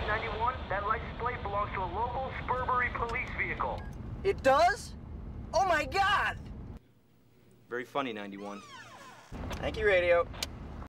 91, that license plate belongs to a local Spurbury police vehicle. It does? Oh my God! Very funny, 91. Thank you, radio.